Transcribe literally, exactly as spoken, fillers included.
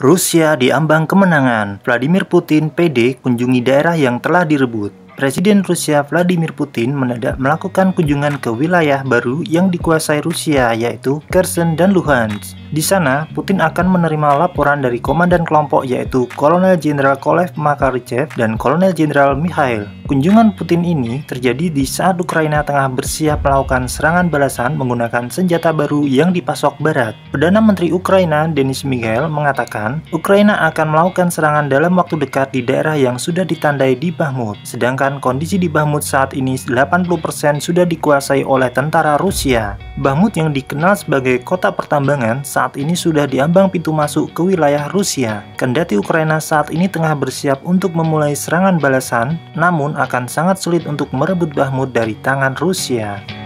Rusia diambang kemenangan, Vladimir Putin pede kunjungi daerah yang telah direbut. Presiden Rusia Vladimir Putin mendadak melakukan kunjungan ke wilayah baru yang dikuasai Rusia, yaitu Kherson dan Luhansk. Di sana, Putin akan menerima laporan dari komandan kelompok yaitu Kolonel Jenderal Kolev Makarychev dan Kolonel Jenderal Mikhail. Kunjungan Putin ini terjadi di saat Ukraina tengah bersiap melakukan serangan balasan menggunakan senjata baru yang dipasok Barat. Perdana Menteri Ukraina Denis Miguel mengatakan, Ukraina akan melakukan serangan dalam waktu dekat di daerah yang sudah ditandai di Bakhmut. Sedangkan kondisi di Bakhmut saat ini delapan puluh persen sudah dikuasai oleh tentara Rusia. Bakhmut yang dikenal sebagai kota pertambangan saat ini sudah diambang pintu masuk ke wilayah Rusia. Kendati Ukraina saat ini tengah bersiap untuk memulai serangan balasan, namun akan sangat sulit untuk merebut Bakhmut dari tangan Rusia.